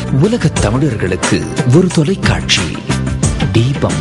உலகத் தமிழர்களுக்கு ஒரு தொலைக்காட்சி தீபம்.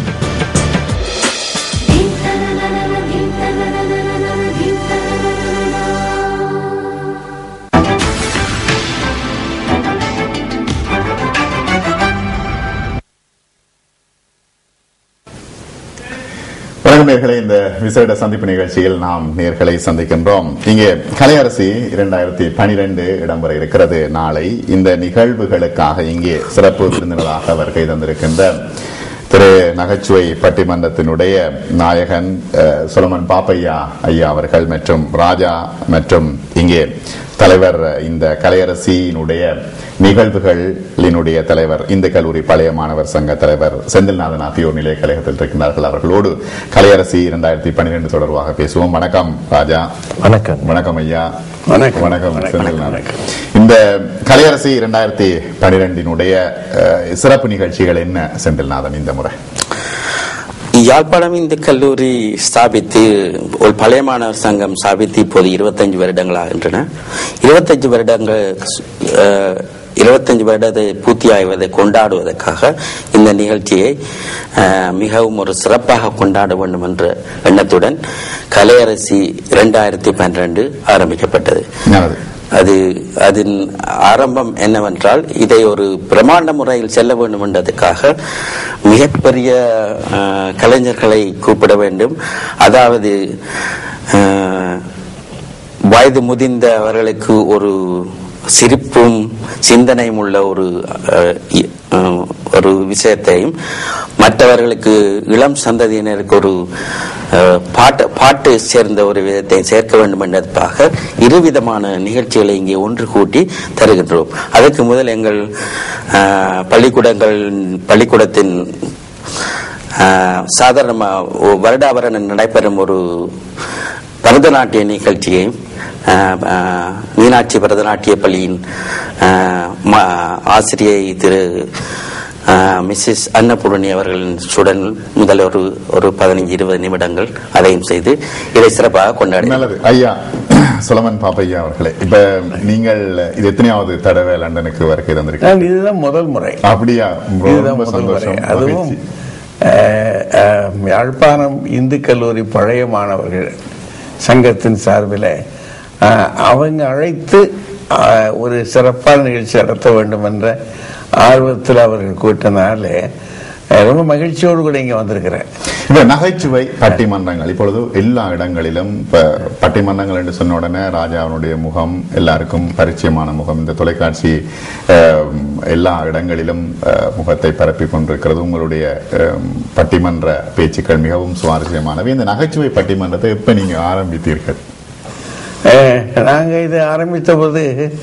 நேர்களை இந்த விசேட சந்திப்பு நிகழ்ச்சியில் நாம் நேர்களை சந்திக்கின்றோம். இங்கே கலையரசி 2012 இடம்பெற இருக்கிறது. நாளை இந்த நிகழ்வுகளுக்காக இங்கே சிறப்பு விருந்தினராக வருகை தந்திருக்கின்ற திரு நகைச்சுவை பட்டிமன்றத்தினுடைய நாயகன் சொலமன் பாப்பையா ஐயா அவர்கள் மற்றும் ராஜா மற்றும் இங்கே தலைவர், இந்த கலையரசியினுடைய நிகழ்வுகளினுடைய தலைவர், இந்த கல்லூரி பழைய மாணவர் சங்க தலைவர் செந்தில்நாதன் ஆகியோர் நிலைய கழகத்தில் இருக்கின்றார்கள். அவர்களோடு கலையரசி 2012 தொடர்பாக பேசுவோம். வணக்கம் ராஜா. வணக்கம். வணக்கம் ஐயா. வணக்கம் செந்தில்நாதன். இந்த கலையரசி 2012 சிறப்பு நிகழ்ச்சிகள் என்ன செந்தில்நாதன் இந்த முறை? யாழ்ப்பாணம் இந்த கல்லூரி ஸ்தாபித்து ஒரு பழைய மாணவர் சங்கம் ஸ்தாபித்து இப்போது 25 வருடங்கள் ஆகின்றன. 25 வருடத்தை பூர்த்தி ஆய்வதை கொண்டாடுவதற்காக இந்த நிகழ்ச்சியை மிகவும் ஒரு சிறப்பாக கொண்டாட வேண்டும் என்ற எண்ணத்துடன் கலையரசி 2012 ஆரம்பிக்கப்பட்டது. அதன் ஆரம்பம் என்னவென்றால், இதை ஒரு பிரமாண்ட முறையில் செல்ல வேண்டும் என்றதுக்காக மிகப்பெரிய கலைஞர்களை கூப்பிட வேண்டும். அதாவது வயது முதிர்ந்தவர்களுக்கு ஒரு சிரிப்பும் சிந்தனையும் உள்ள ஒரு விஷயத்தையும், மற்றவர்களுக்கு இளம் சந்ததியினருக்கு ஒரு பாட்டு சேர்ந்த ஒரு விதத்தை சேர்க்க வேண்டும் என்பதற்காக இருவிதமான நிகழ்ச்சிகளை இங்கே ஒன்று கூட்டி தருகின்றோம். அதற்கு முதல் எங்கள் பள்ளிக்கூடத்தின் சாதாரண வருடாவரணம் நடைபெறும் ஒரு பரதநாட்டிய நிகழ்ச்சியை மீனாட்சி பரதநாட்டிய பள்ளியின் ஆசிரியை திரு மிஸ்ஸஸ் அன்னபூரணி அவர்களின் சுடன் முதல் ஒரு 15-20 நிமிடங்கள் அதையும் செய்து இதை சிறப்பாக கொண்டாடினோம். ஐயா சொலமன் பாப்பையா அவர்களே, இப்ப நீங்கள் இது எத்தனையாவது தடவை லண்டனுக்கு வருகை தந்திருக்கீங்க? இதுதான் முதல் முறை. அப்படியா? ரொம்ப சந்தோஷம். அதுவும் யாழ்ப்பாணம் இந்து கல்லூரி பழைய மாணவர்கள் சங்கத்தின் சார்பில் அவங்க அழைத்து ஒரு சிறப்பான நிகழ்ச்சி நடத்த வேண்டும் என்ற ஆர்வத்தில் அவர்கள் கூட்டினாலே ரொம்ப மகிழ்ச்சியோடு கூட இங்க வந்திருக்கிறேன். இப்ப நகைச்சுவை பட்டிமன்றங்கள் இப்பொழுது எல்லா இடங்களிலும், பட்டிமன்றங்கள் என்று சொன்ன உடனே ராஜாவுடைய முகம் எல்லாருக்கும் பரிச்சயமான முகம். இந்த தொலைக்காட்சி எல்லா இடங்களிலும் முகத்தை பரப்பி கொண்டிருக்கிறது. உங்களுடைய பட்டிமன்ற பேச்சுக்கள் மிகவும் சுவாரஸ்யமானவை. இந்த நகைச்சுவை பட்டிமன்றத்தை எப்ப நீங்க ஆரம்பித்தீர்கள்? நாங்க இது ஆரம்பித்த போது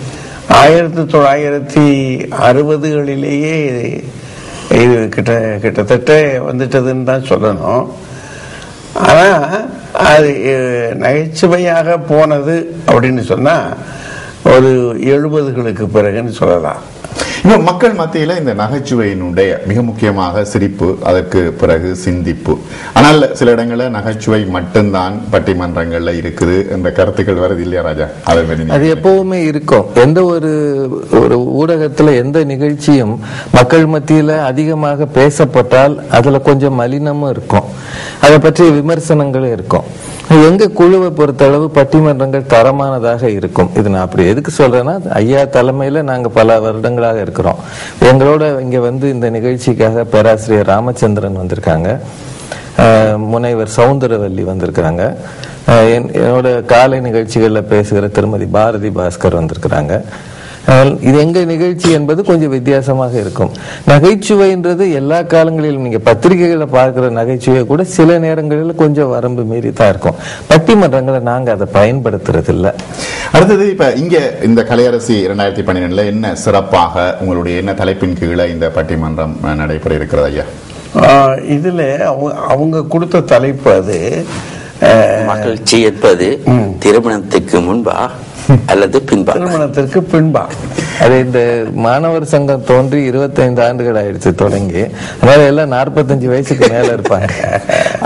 1960களிலேயே இது கிட்டத்தட்ட வந்துட்டதுன்னு தான் சொல்லணும். ஆனா அது நகைச்சுவையாக போனது அப்படின்னு சொன்னா ஒரு 70களுக்கு பிறகுன்னு சொல்லலாம். இன்னும் மக்கள் மத்தியில இந்த நகைச்சுவையினுடைய மிக முக்கியமாக சிரிப்பு, அதற்கு பிறகு சிந்திப்பு. ஆனால் சில இடங்களில் நகைச்சுவை மட்டும்தான் பட்டிமன்றங்கள்ல இருக்குது என்ற கருத்துக்கள் வருது இல்லையா ராஜா? அது எப்பவுமே இருக்கும். எந்த ஒரு ஊடகத்துல எந்த நிகழ்ச்சியும் மக்கள் மத்தியில அதிகமாக பேசப்பட்டால் அதுல கொஞ்சம் மலினமும் இருக்கும், அதை பற்றிய விமர்சனங்களும் இருக்கும். எங்க குழுவை பொறுத்தளவு பட்டிமன்றங்கள் தரமானதாக இருக்கும். இது நான் அப்படி எதுக்கு சொல்றேன்னா, ஐயா தலைமையில நாங்க பல வருடங்களாக இருக்கிறோம். எங்களோட இங்க வந்து இந்த நிகழ்ச்சிக்காக பேராசிரியர் ராமச்சந்திரன் வந்திருக்காங்க, முனைவர் சவுந்தரவல்லி வந்திருக்கிறாங்க, என்னோட காலை நிகழ்ச்சிகள்ல பேசுகிற திருமதி பாரதி பாஸ்கர் வந்திருக்கிறாங்க. இது எங்க நிகழ்ச்சி என்பது கொஞ்சம் வித்தியாசமாக இருக்கும். நகைச்சுவைன்றது எல்லா காலங்களிலும் நீங்க பத்திரிகைகளை பார்க்கிற நகைச்சுவை கூட சில நேரங்களில் கொஞ்சம் வரம்பு மீறி தான் இருக்கும். பட்டிமன்றங்களை நாங்க அதை பயன்படுத்துறது இல்லை. அடுத்தது இப்ப இங்க இந்த கலையரசி 2012 என்ன சிறப்பாக உங்களுடைய என்ன தலைப்பின் கீழே இந்த பட்டிமன்றம் நடைபெற இருக்கிறது ஐயா? இதுல அவங்க கொடுத்த தலைப்பு அது மகிழ்ச்சி என்பது திருமணத்துக்கு முன்பா அல்லது பின்பா? திருமணத்திற்கு பின்பா. அது இந்த மாணவர் சங்கம் தோன்றி 25 ஆண்டுகள் ஆயிடுச்சு தொடங்கி. அதனால எல்லாம் 45 வயசுக்கு மேல இருப்பாங்க.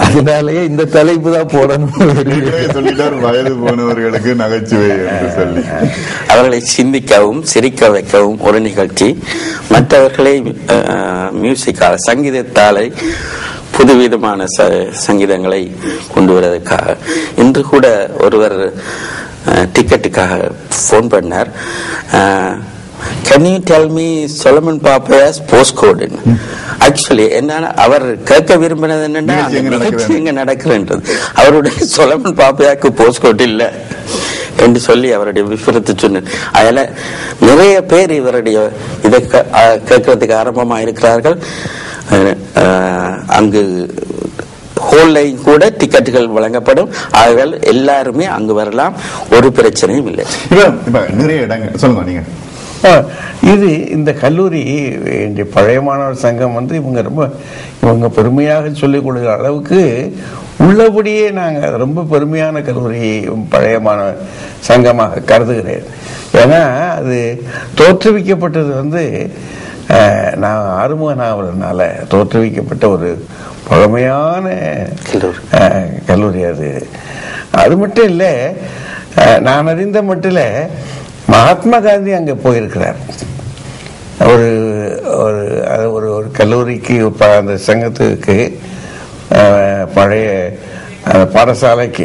அதனாலயே இந்த தலைப்பு தான் போடணும். சொல்லிட்டார், வயது போனவர்களுக்கு நகைச்சுவை என்று சொல்லி அவர்களை சிந்திக்கவும் சிரிக்க வைக்கவும் ஒரு நிகழ்ச்சி, மற்றவர்களை மியூசிக்கால சங்கீதத்தாலை புதுவிதமான சங்கீதங்களை கொண்டு வருவதற்காக. இன்று கூட ஒருவர் டிக்கெட்டுக்காக போன் பண்ணார். Can you tell me Solomon Papaya's postcode? Actually என்னன்னா அவர் கேட்க விரும்பினது என்னன்னா நிகழ்ச்சி எங்க நடக்குதுன்றது. அவருடைய சொலமன் பாப்பையாக்கு போஸ்ட்கோட் இல்ல என்று சொல்லி அவருடைய விபரத்தை சொன்னார். அதில் நிறைய பேர் இவருடைய இதை கேட்கறதுக்கு ஆரம்பமாக இருக்கிறார்கள். அங்கு ஹோல்லையும் கூட டிக்கெட்டுகள் வழங்கப்படும். அவர்கள் எல்லாருமே அங்கு வரலாம், ஒரு பிரச்சனையும் இல்லை. நிறைய இடங்கள் சொல்லுங்க நீங்க. இது இந்த கல்லூரி பழைய மாணவர் சங்கம் இவங்க பெருமையாக சொல்லிக் கொடுக்கிற அளவுக்கு உள்ளபடியே நாங்கள் ரொம்ப பெருமையான கல்லூரி பழைய மாணவர் சங்கமாக கருதுகிறேன். ஏன்னா அது தோற்றுவிக்கப்பட்டது நான் ஆறுமுக நாவலனால தோற்றுவிக்கப்பட்ட ஒரு பழமையான கல்லூரி அது. அது மட்டும் இல்லை, நான் அறிந்த மட்டும் மகாத்மா காந்தி அங்கே போயிருக்கிறார். ஒரு ஒரு ஒரு கல்லூரிக்கு அந்த சங்கத்துக்கு பழைய பாடசாலைக்கு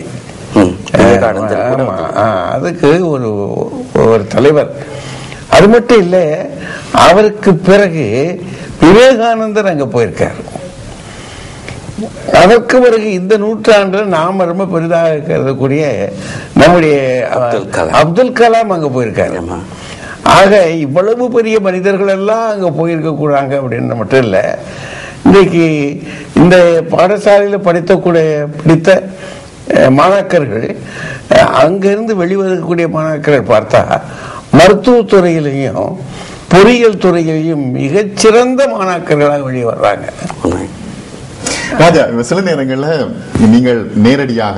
அதுக்கு ஒரு தலைவர். அது மட்டும் இல்லை, அவருக்கு பிறகு விவேகானந்தர் அங்கே போயிருக்கார். அதற்கு பிறகு இந்த நூற்றாண்டில் நாம ரொம்ப பெரிதாக கருதக்கூடிய நம்முடைய அப்துல் கலாம் அங்க போயிருக்காரு. ஆக இவ்வளவு பெரிய மனிதர்கள் எல்லாம் அங்க போயிருக்க கூடாங்க அப்படின்னு மட்டும் இல்ல, இன்றைக்கு இந்த பாடசாலையில படித்த மாணாக்கர்கள் அங்கிருந்து வெளிவரக்கூடிய மாணாக்கர்கள் பார்த்தா மருத்துவத்துறையிலையும் பொறியியல் துறையிலையும் மிகச்சிறந்த மாணாக்கர்களாக வெளியே வர்றாங்க. ராஜா, சில நேரங்கள்ல நீங்கள் நேரடியாக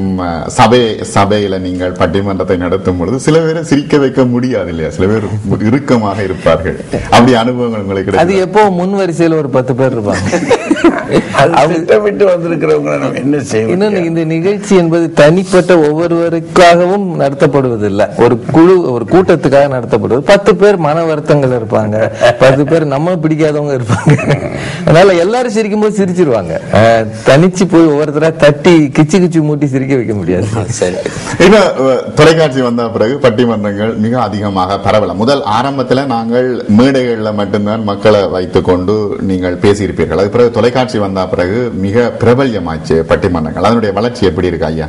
சபையில நீங்கள் பட்டிமன்றத்தை நடத்தும் பொழுது சில பேரை சிரிக்க வைக்க முடியாது இல்லையா? சில பேர் இறுக்கமாக இருப்பார்கள். அப்படி அனுபவங்கள் உங்களுக்கு? அது எப்போ முன் வரிசையில் ஒரு 10 பேர் இருப்பாங்க. திட்டமிட்டு வந்திருக்கிறவங்க நம்ம என்ன செய்வோம்? இன்னொன்னு, இந்த நிகழ்ச்சி என்பது தனிப்பட்ட ஒவ்வொருவருக்காகவும் நடத்தப்படுவதில்லை, ஒரு கூட்டத்துக்காக நடத்தப்படுவது. 10 பேர் மன வருத்தங்கள் இருப்பாங்க, 10 பேர் நம்ம பிடிக்காதவங்க இருப்பாங்க. அதனால எல்லாரும் சிரிக்கும் போது சிரிச்சிருவாங்க. தனிச்சு போய் ஒவ்வொருத்தரா தட்டி கிச்சு மூட்டி சிரிக்க வைக்க முடியாது. சரி, இப்ப தொலைக்காட்சி வந்த பிறகு பட்டிமன்றங்கள் மிக அதிகமாக பரவலாம். முதல் ஆரம்பத்துல நாங்கள் மேடைகள்ல மட்டும்தான் மக்களை வைத்துக் கொண்டு நீங்கள் பேசியிருப்பீர்கள். அது பிறகு தொலைக்காட்சி வந்த பிறகு மிக பிரபல்யமாச்சு பட்டிமன்றங்கள். அதனுடைய வளர்ச்சி எப்படி இருக்கு ஐயா?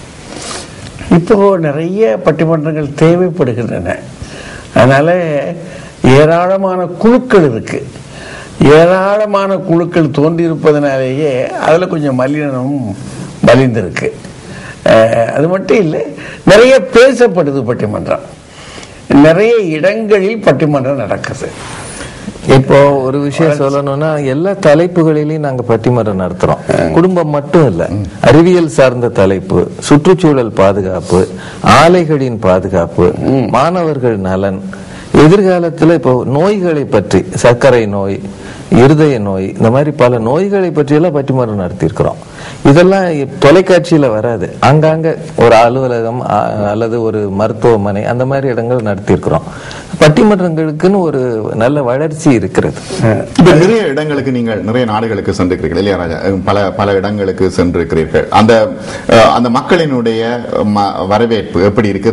இப்போ நிறைய பட்டிமன்றங்கள் தேவைப்படுகின்றன. அதனால ஏராளமான குழுக்கள் இருக்கு. ஏராளமான குழுக்கள் தோன்றியிருப்பதனாலேயே அதில் கொஞ்சம் மலினமும் மலிந்திருக்கு. அது மட்டும் இல்லை, நிறைய பேசப்படுது பட்டிமன்றம். நிறைய இடங்களில் பட்டிமன்றம் நடக்குது. இப்போ ஒரு விஷயம் சொல்லணும்னா, எல்லா தலைப்புகளிலையும் நாங்க பட்டிமன்றம் நடத்துறோம். குடும்பம் மட்டும் இல்ல, அறிவியல் சார்ந்த தலைப்பு, சுற்றுச்சூழல் பாதுகாப்பு, ஆலைகளின் பாதுகாப்பு, மாணவர்கள் நலன், எதிர்காலத்துல இப்போ நோய்களை பற்றி, சர்க்கரை நோய், இருதய நோய், இந்த மாதிரி பல நோய்களை பற்றி எல்லாம் பட்டிமன்றம் நடத்தியிருக்கிறோம். இதெல்லாம் தொலைக்காட்சியில வராது. அங்கங்க ஒரு அலுவலகம் அல்லது ஒரு மருத்துவமனை அந்த மாதிரி இடங்கள் நடத்தியிருக்கிறோம். பட்டிமன்றங்களுக்குன்னு ஒரு நல்ல வளர்ச்சி இருக்கிறது. இப்ப நிறைய இடங்களுக்கு நீங்கள் நிறைய நாடுகளுக்கு சென்றிருக்கிறீர்கள் இல்லையா ராஜா? பல இடங்களுக்கு சென்றிருக்கிறீர்கள். அந்த மக்களினுடைய வரவேற்பு எப்படி இருக்கு?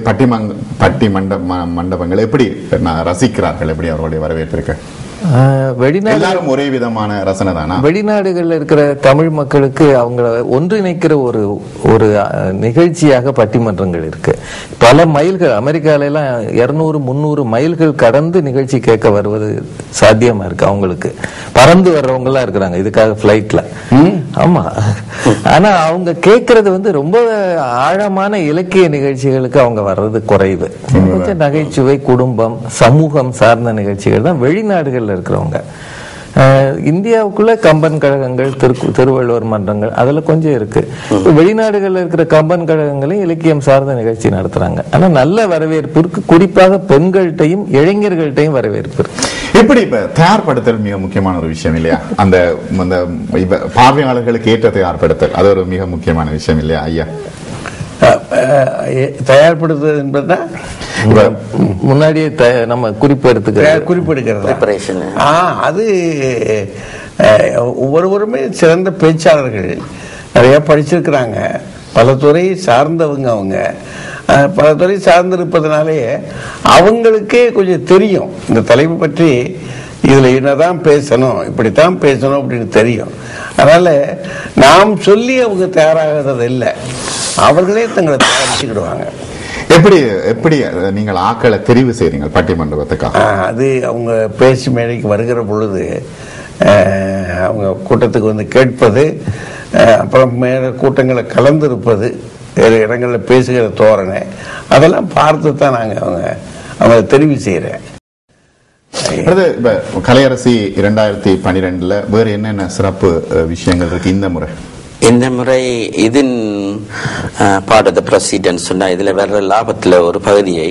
மண்டபங்கள் எப்படி ரசிக்கிறார்கள்? எப்படி அவர்களுடைய வரவேற்பு இருக்கு? வெளிநாடு ஒரே விதமான ரசனை தானா? வெளிநாடுகள்ல இருக்கிற தமிழ் மக்களுக்கு அவங்கள ஒன்றிணைக்கிற ஒரு நிகழ்ச்சியாக பட்டிமன்றங்கள் இருக்கு. பல மைல்கள், அமெரிக்கால எல்லாம் 200-300 மைல்கள் கடந்து நிகழ்ச்சி கேட்க வருவது சாத்தியமா இருக்கு. அவங்களுக்கு பறந்து வர்றவங்க எல்லாம் இருக்கிறாங்க இதுக்காக பிளைட்ல. ஆமா, ஆனா அவங்க கேட்கறது ரொம்ப ஆழமான இலக்கிய நிகழ்ச்சிகளுக்கு அவங்க வர்றது குறைவு. நகைச்சுவை, குடும்பம், சமூகம் சார்ந்த நிகழ்ச்சிகள் தான் வெளிநாடுகள்ல இருக்கிறவங்க. இந்தியாவுக்குள்ள கம்பன் கழகங்கள், திருவள்ளுவர் மன்றங்கள் அதுல கொஞ்சம் இருக்கு. வெளிநாடுகள்ல இருக்கிற கம்பன் கழகங்களையும் இலக்கியம் சார்ந்த நிகழ்ச்சி நடத்துறாங்க. ஆனா நல்ல வரவேற்பு இருக்கு, குறிப்பாக பெண்கள்கிட்டையும் இளைஞர்கள்ட்டையும் வரவேற்பு இருக்கு. எப்படி இப்ப தயார்படுத்தல் மிக முக்கியமான ஒரு விஷயம் இல்லையா? அந்த பார்வையாளர்களுக்கு ஏற்ற தயார்படுத்தல் அது ஒரு மிக முக்கியமான விஷயம் இல்லையா ஐயா? தயார்படுத்துவது என்பதுனா முன்னாடியே நம்ம குறிப்பெடுக்கிறது. அது ஒவ்வொருவருமே சிறந்த பேச்சாளர்கள், நிறைய படிச்சிருக்கிறாங்க, பல துறை சார்ந்தவங்க. அவங்க பல துறை சார்ந்திருப்பதனாலே அவங்களுக்கே கொஞ்சம் தெரியும் இந்த தலைப்பு பற்றி, இதுல என்னதான் பேசணும், இப்படித்தான் பேசணும் அப்படின்னு தெரியும். அதனால நாம் சொல்லி அவங்க தயாராகிறது இல்லை, அவர்களே தங்களை தயாரிச்சுக்கிடுவாங்க. எப்படி எப்படி நீங்கள் ஆக்களை தெரிவு செய்றீங்க பட்டிமன்றத்துக்காக? அது அவங்க பேச்சு மேடைக்கு வருகிற பொழுது அவங்க கூட்டத்துக்கு வந்து கேட்பது, அப்புறம் மேல கூட்டங்களை கலந்திருப்பது, வேறு இடங்களில் பேசுகிற தோரணை, அதெல்லாம் பார்த்து தான் நாங்கள் அவங்க தெரிவு செய்கிறேன். கலையரசி 2012 வேறு என்னென்ன சிறப்பு விஷயங்கள் இருக்கு இந்த முறை? இந்த முறை இதன் பார்ட் ஆஃப் த ப்ரொசீடர்னு சொன்னால் இதில் வர்ற லாபத்தில் ஒரு பகுதியை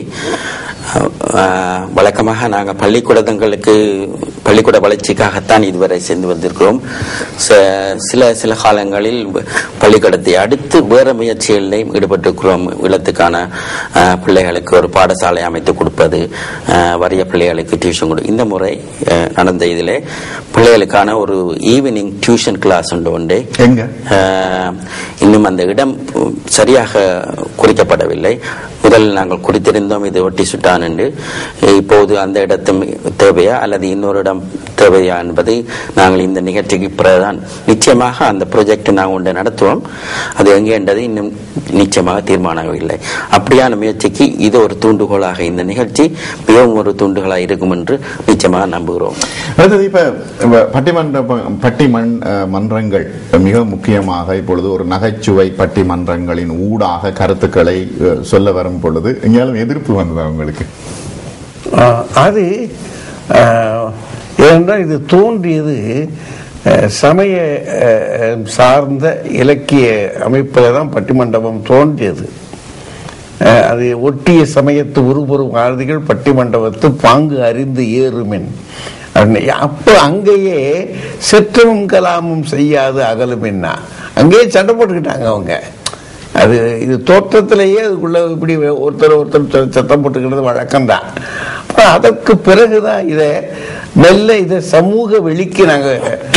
வழக்கமாக நாங்கள் பள்ளிக்கூட வளர்ச்சிக்காகத்தான் இதுவரை சென்று வந்திருக்கிறோம். சில காலங்களில் பள்ளிக்கூடத்தை அடுத்து வேறு முயற்சிகளிலும் ஈடுபட்டிருக்கிறோம். இல்லத்துக்கான பிள்ளைகளுக்கு ஒரு பாடசாலை அமைத்து கொடுப்பது, வறிய பிள்ளைகளுக்கு டியூஷன் கொடு. இந்த முறை நடந்த இதில் பிள்ளைகளுக்கான ஒரு ஈவினிங் டியூஷன் கிளாஸ் உண்டு. இன்னும் அந்த இடம் சரியாக குறிக்கப்படவில்லை. முதலில் நாங்கள் குறித்திருந்தோம் இது ஒட்டி சுட்டான் என்று. இப்போது அந்த இடத்தும் தேவையா அல்லது இன்னொரு இடம் தேவையா என்பதை நாங்கள் இந்த நிகழ்ச்சிக்கு பிறகுதான் நிச்சயமாக அந்த ப்ராஜெக்ட் நாங்கள் ஒன்று நடத்துவோம். அது எங்கே என்றது இன்னும் நிச்சயமாக தீர்மானமில்லை. அப்படியான முயற்சிக்கு இது ஒரு தூண்டுகோலாக, இந்த நிகழ்ச்சி மிகவும் ஒரு தூண்டுகோலாக இருக்கும் என்று நிச்சயமாக நம்புகிறோம். அடுத்தது இப்ப பட்டிமன்றங்கள் மிக முக்கியமாக இப்பொழுது ஒரு நகைச்சுவை பட்டிமன்றங்களின் ஊடாக கருத்துக்களை சொல்ல வரும் பொழுது எங்கேயாலும் எதிர்ப்பு வந்ததா உங்களுக்கு? அது ஏனென்றால் இது தோன்றியது சமய சார்ந்த இலக்கிய அமைப்பில் தான் பட்டிமண்டபம் தோன்றியது. அது ஒட்டிய சமயத்து உருபொரும் ஆறுதிகள் பட்டிமண்டபத்து பாங்கு அறிந்து ஏறுமென். அப்போ அங்கேயே செற்றமும் கலாமும் செய்யாது அகலும் என்ன, அங்கேயே சண்டை போட்டுக்கிட்டாங்க அவங்க. அது இது தோற்றத்திலேயே அதுக்குள்ள இப்படி ஒருத்தர் சத்தம் போட்டுக்கிறது வழக்கம்தான். அதற்கு பிறகுதான் இதை சமூக வெளிக்கு நாங்கள்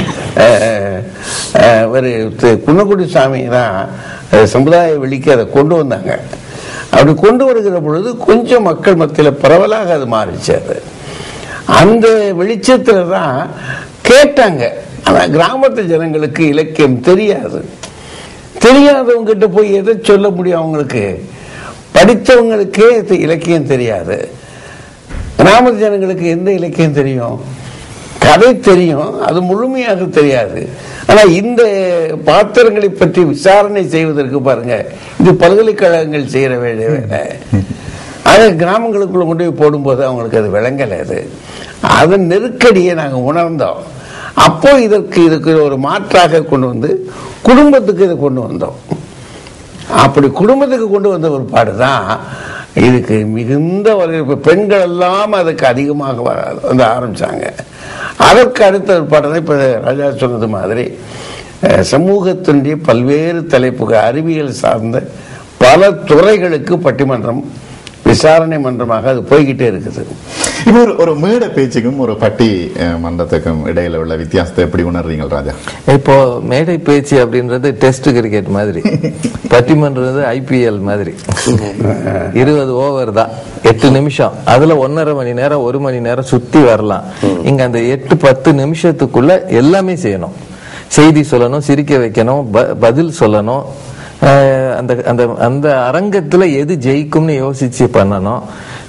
ஒரு குன்னக்குடி சாமி தான் சமுதாய வெளிக்கு அதை கொண்டு வந்தாங்க. அப்படி கொண்டு வருகிற பொழுது கொஞ்சம் மக்கள் மத்தியில் பரவலாக அது மாறிச்சு. அது அந்த வெளிச்சத்துல தான் கேட்டாங்க. ஆனா கிராமத்து ஜனங்களுக்கு இலக்கியம் தெரியாது. தெரியாதவங்க கிட்ட போய் எதை சொல்ல முடியும்? அவங்களுக்கு படித்தவங்களுக்கே இலக்கியம் தெரியாது. கிராமத்து ஜனங்களுக்கு எந்த இலக்கியம் தெரியும்? கதை தெரியும், அது முழுமையாக தெரியாது. ஆனா இந்த பாத்திரங்களை பற்றி விசாரணை செய்வதற்கு பாருங்க, இது பல்கலைக்கழகங்கள் செய்யற வேலை. அதை கிராமங்களுக்குள்ள கொண்டு போய் போடும்போது அவங்களுக்கு அது விளங்கலை. அதன் நெருக்கடியை நாங்கள் உணர்ந்தோம். அப்போ இதுக்கு ஒரு மாற்றாக கொண்டு வந்து குடும்பத்துக்கு இதை கொண்டு வந்தோம். அப்படி குடும்பத்துக்கு கொண்டு வந்த ஒரு பாடுதான் இதுக்கு மிகுந்த வரவேற்பு. பெண்கள் எல்லாம் அதுக்கு அதிகமாக வந்து ஆரம்பிச்சாங்க. அதற்கு அடுத்த ஒரு பாடம் தான் இப்ப ராஜா சொன்னது மாதிரி சமூகத்தினுடைய பல்வேறு தலைப்புகள், அறிவியல் சார்ந்த பல துறைகளுக்கு பட்டிமன்றம் விசாரணை மன்றமாக அது போய்கிட்டே இருக்குது. இப்போ ஒரு மேடை பேச்சுக்கும் ஒரு பட்டி மன்றத்துக்கும் இடையில உள்ள வித்தியாசத்தை எப்படி உணர்றீங்க ராஜா? இப்போ மேடை பேச்சு அப்படின்றது டெஸ்ட் கிரிக்கெட் மாதிரி, பட்டிமன்றது IPL மாதிரி. 20 ஓவர் தான், 8 நிமிஷம். அதுல 1.5 மணி நேரம் 1 மணி நேரம் சுத்தி வரலாம். இங்க அந்த 8-10 நிமிஷத்துக்குள்ள எல்லாமே செய்யணும். செய்தி சொல்லணும், சிரிக்க வைக்கணும், பதில் சொல்லணும். அந்த அந்த அரங்கத்துல எது ஜெயிக்கும்னு யோசிச்சு பண்ணணும்.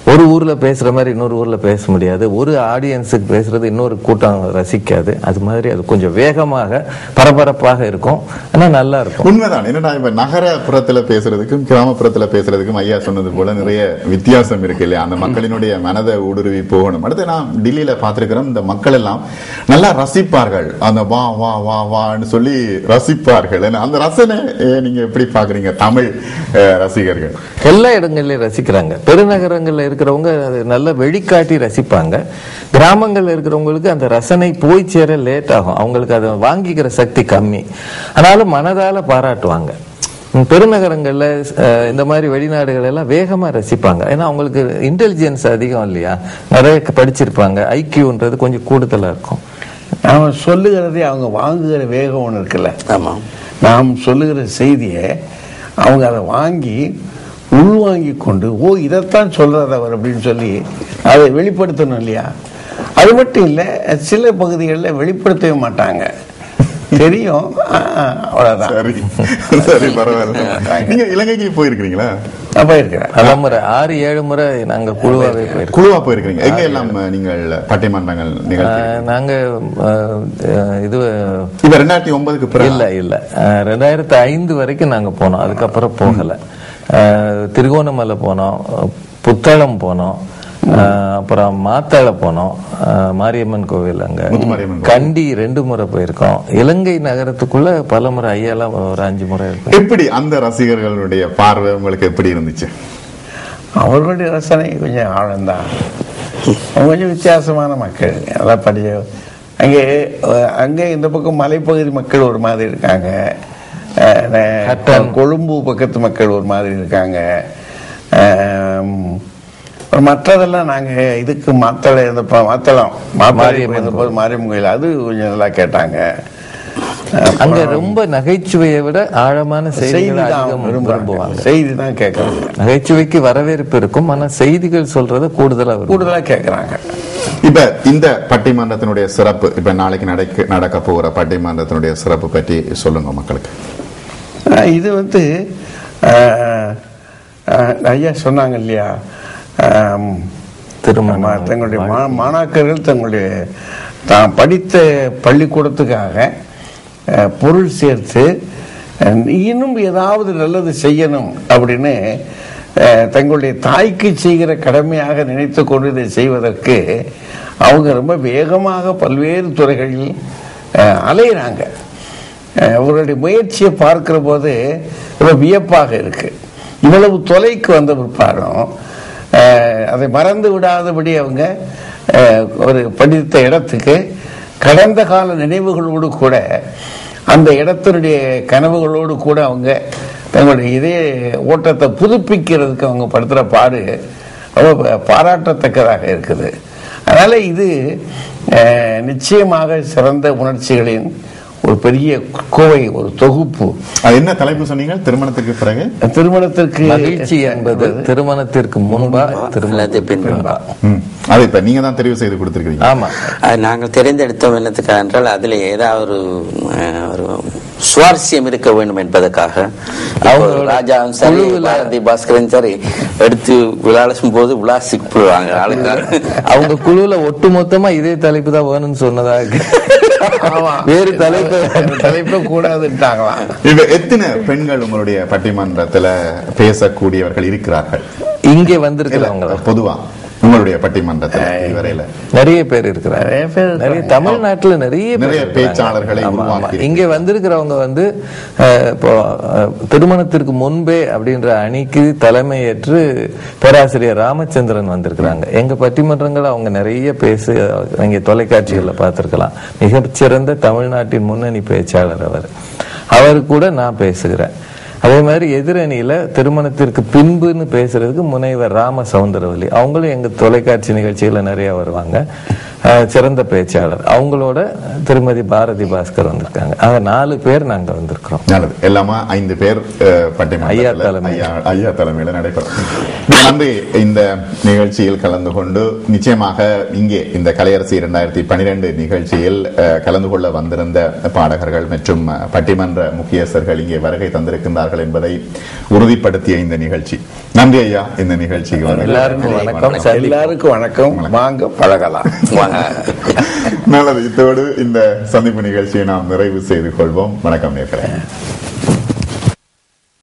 ஒரு ஊர்ல பேசுற மாதிரி இன்னொரு ஊர்ல பேச முடியாது, ஒரு ஆடியன்ஸுக்கு பேசுறது இன்னொரு கூட்டம் ரசிக்காது. அது மாதிரி அது கொஞ்சம் வேகமாக பரபரப்பாக இருக்கும், ஆனா நல்லா இருக்கும். உண்மைதான். என்னன்னா இப்ப நகரப்புறத்துல பேசுறதுக்கும் கிராமப்புறத்துல பேசுறதுக்கும் ஐயா சொன்னது போல நிறைய வித்தியாசம் இருக்கு இல்லையா? அந்த மக்களினுடைய மனதை ஊடுருவி போகணும். அடுத்து நான் டில்லியில பார்த்திருக்கிறோம், இந்த மக்கள் எல்லாம் நல்லா ரசிப்பார்கள், அந்த வா வா வா வான்னு சொல்லி ரசிப்பார்கள். அந்த ரசனை நீங்க எப்படி பாக்குறீங்க தமிழ் ரசிகர்கள்? எல்லா இடங்கள்லயும் ரசிக்கிறாங்க. பெருநகரங்கள்ல இருக்கிறவங்க நல்ல வெளிக்காட்டி ரசிப்பாங்க. கிராமங்கள்ல இருக்கிறவங்களுக்கு அந்த ரசனை போய் சேர லேட் ஆகும், அவங்களுக்கு அதை வாங்கிக்கிற சக்தி கம்மி, ஆனாலும் மனதால பாராட்டுவாங்க. பெருநகரங்கள்ல இந்த மாதிரி வெளிநாடுகள் எல்லாம் வேகமா ரசிப்பாங்க, ஏன்னா அவங்களுக்கு இன்டெலிஜென்ஸ் அதிகம் இல்லையா, நிறைய படிச்சிருப்பாங்க, ஐக்கியூன்றது கொஞ்சம் கூடுதலா இருக்கும். நாம சொல்லுகிறதே அவங்க வாங்குகிற வேகம் ஒன்று இருக்குல்ல. ஆமா, நாம் சொல்லுகிற செய்தியை அவங்க அதை வாங்கி உள்வாங்கி கொண்டு, ஓ இதைத்தான் சொல்றாரு அவர் அப்படின்னு சொல்லி அதை வெளிப்படுத்தணும் இல்லையா? அது மட்டும் இல்லை, சில பகுதிகளில் வெளிப்படுத்தவே மாட்டாங்க, தெரியும், அவ்வளவுதான். சரி, பரவாயில்ல. நீங்க இலங்கைக்கு போயிருக்கீங்களா? போயிருக்கிறேன். 6-7 முறை நாங்க குழுவாவே போயிருக்கோம். குழுவா போயிருக்கீங்க? எங்க எல்லாம் நீங்கள் பட்டிமன்றங்கள் நிகழ்ச்சி? நாங்க இது இப்ப 2009க்கு பிறகு இல்ல 2005 வரைக்கும் நாங்க போனோம், அதுக்கப்புறம் போகல. திருகோணமலை போனோம், புத்தளம் போனோம், அப்புறம் மாத்தாள போனோம், மாரியம்மன் கோவில் அங்க, கண்டி 2 முறை போயிருக்கோம். இலங்கை நகரத்துக்குள்ள பல முறை, ஐயாலாம் ஒரு 5 முறை இருக்கும். எப்படி அந்த ரசிகர்களுடைய பார்வை உங்களுக்கு எப்படி இருந்துச்சு? அவர்களுடைய ரசனை கொஞ்சம் ஆழந்தான், கொஞ்சம் வித்தியாசமான மக்கள். அதான் படிச்ச அங்கே இந்த பக்கம் மலைப்பகுதி மக்கள் ஒரு மாதிரி இருக்காங்க, கொழும்பு பக்கத்து மக்கள் ஒரு மாதிரி இருக்காங்க. மற்றதெல்லாம் நாங்க இதுக்கு மாத்தளம் மாரியம்மன் கோயில் அது கொஞ்சம் நல்லா கேட்டாங்க. அங்க ரொம்ப நகைச்சுவையை விட ஆழமான செய்திகள் விரும்புவாங்க. செய்தி தான் கேட்கறாங்க. நகைச்சுவைக்கு வரவேற்பு இருக்கும், ஆனா செய்திகள் சொல்றத கூடுதலா கேட்கறாங்க. இப்ப இந்த பட்டிமன்றத்தினுடைய சிறப்பு, இப்ப நாளைக்கு நடக்க போகிற பட்டிமன்றத்தினுடைய சிறப்பு பற்றி சொல்லுங்க மக்களுக்கு. இது ஐயா சொன்னாங்க இல்லையா, தங்களுடைய மாணாக்கர்கள் தங்களுடைய தான் படித்த பள்ளிக்கூடத்துக்காக பொருள் சேர்த்து இன்னும் ஏதாவது நல்லது செய்யணும் அப்படின்னு தங்களுடைய தாய்க்கு செய்கிற கடமையாக நினைத்து கொண்டு இதை செய்வதற்கு அவங்க ரொம்ப வேகமாக பல்வேறு துறைகளில் அலையிறாங்க. அவர்களுடைய முயற்சியை பார்க்கிற போது ரொம்ப வியப்பாக இருக்கு. இவ்வளவு தொலைக்கு வந்த பிற்பாடும் அதை மறந்து விடாதபடி அவங்க ஒரு படித்த இடத்துக்கு கடந்த கால நினைவுகளோடு கூட, அந்த இடத்தினுடைய கனவுகளோடு கூட அவங்க தங்களுடைய இதே ஓட்டத்தை புதுப்பிக்கிறதுக்கு அவங்க படுத்துற பாடு ரொம்ப பாராட்டத்தக்கதாக இருக்குது. அதனால இது நிச்சயமாக சிறந்த உணர்ச்சிகளின் ஒரு பெரிய கோவை, ஒரு தொகுப்பு. அது என்ன தலைப்பு சொன்னீங்க? திருமணத்திற்கு பிறகு திருமணத்திற்கு மகிழ்ச்சி என்பது திருமணத்திற்கு முன்பா திருமணத்திற்கு பின்பா? அது இப்ப நீங்க தான் தெரிவு செய்து கொடுத்திருக்கீங்க. ஆமா, நாங்கள் தெரிந்தெடுத்தோம் என்னத்துக்காக என்றால் அதில் ஏதாவது ஒரு சுவாரஸ்யம் இருக்க வேண்டும் என்பதற்காக. ராஜாவும் சரி, பாரதி பாஸ்கரன் சரி, எடுத்து விளாசும் போது விளாசிக்கு போடுவாங்க ஆளுக்காக. அவங்க குழுல ஒட்டு மொத்தமா இதே தலைப்பு தான் வேணும்னு சொன்னதாக, வேறு தலைப்பு கூடாதுட்டாங்களாம். இப்ப எத்தனை பெண்கள் உங்களுடைய பட்டிமன்றத்துல பேசக்கூடியவர்கள் இருக்கிறார்கள் இங்கே வந்திருக்கிறவங்க? பொதுவா உங்களுடைய பட்டிமன்றத்தில் இதுவரையில நிறைய பேர் இருக்கிறார். நிறைய தமிழ்நாட்டுல நிறைய பேச்சாளர்களை இங்க வந்திருக்கிறவங்க இப்போ திருமணத்திற்கு முன்பே அப்படின்ற அணிக்கு தலைமையேற்று பேராசிரியர் ராமச்சந்திரன் வந்திருக்கிறாங்க. எங்க பட்டிமன்றங்களை அவங்க நிறைய நீங்க தொலைக்காட்சிகள்ல பார்த்திருக்கலாம். மிகச்சிறந்த தமிழ்நாட்டின் முன்னணி பேச்சாளர் அவர் கூட நான் பேசுகிறேன். அதே மாதிரி எதிரணியில திருமணத்திற்கு பின்புன்னு பேசுறதுக்கு முனைவர் ராம சவுந்தரவல்லி, அவங்களும் எங்க தொலைக்காட்சி நிகழ்ச்சிகளை நிறைய வருவாங்க. சிறந்த பேச்சாளர், அவங்களோட திருமதி பாரதி பாஸ்கர் வந்திருக்காங்க. ஆக 4 பேர் நாங்க வந்திருக்கிறோம். எல்லாமே 5 பேர் ஐயா தலைமையில நடைபெறும். நன்றி. இந்த நிகழ்ச்சியில் கலந்து கொண்டு நிச்சயமாக இங்கே இந்த கலையரசி 2012 நிகழ்ச்சியில் கலந்து கொள்ள வந்திருந்த பாடகர்கள் மற்றும் பட்டிமன்ற முக்கியஸ்தர்கள் இங்கே வருகை தந்திருக்கின்றார்கள் என்பதை உறுதிப்படுத்திய இந்த நிகழ்ச்சி. நன்றி ஐயா. இந்த நிகழ்ச்சிக்கு எல்லாருக்கும் வணக்கம். எல்லாருக்கும் வணக்கம். வாங்க பழகலாம். நல்லது. இத்தோடு இந்த சந்திப்பு நிகழ்ச்சியை நாம் நிறைவு செய்து கொள்வோம். வணக்கம் நேர்களே.